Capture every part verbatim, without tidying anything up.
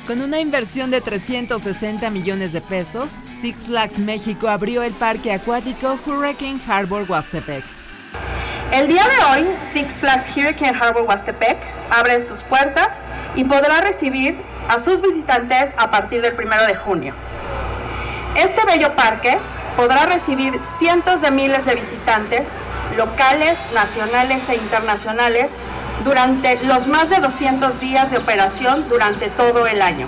Con una inversión de trescientos sesenta millones de pesos, Six Flags México abrió el parque acuático Hurricane Harbor Huastepec. El día de hoy, Six Flags Hurricane Harbor Huastepec abre sus puertas y podrá recibir a sus visitantes a partir del primero de junio. Este bello parque podrá recibir cientos de miles de visitantes locales, nacionales e internacionales durante los más de doscientos días de operación durante todo el año.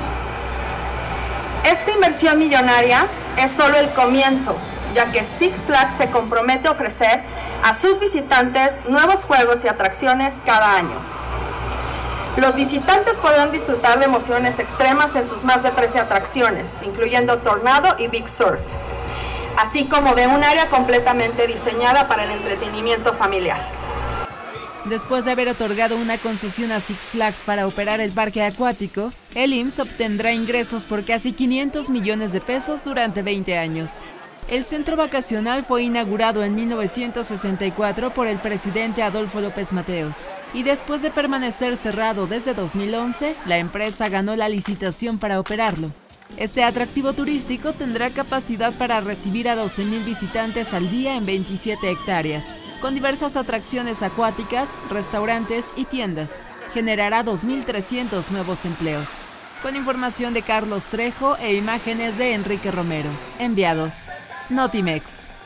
Esta inversión millonaria es solo el comienzo, ya que Six Flags se compromete a ofrecer a sus visitantes nuevos juegos y atracciones cada año. Los visitantes podrán disfrutar de emociones extremas en sus más de trece atracciones, incluyendo Tornado y Big Surf, así como de un área completamente diseñada para el entretenimiento familiar. Después de haber otorgado una concesión a Six Flags para operar el parque acuático, el I M S S obtendrá ingresos por casi quinientos millones de pesos durante veinte años. El centro vacacional fue inaugurado en mil novecientos sesenta y cuatro por el presidente Adolfo López Mateos, y después de permanecer cerrado desde dos mil once, la empresa ganó la licitación para operarlo. Este atractivo turístico tendrá capacidad para recibir a doce mil visitantes al día en veintisiete hectáreas, con diversas atracciones acuáticas, restaurantes y tiendas. Generará dos mil trescientos nuevos empleos. Con información de Carlos Trejo e imágenes de Enrique Romero. Enviados. Notimex.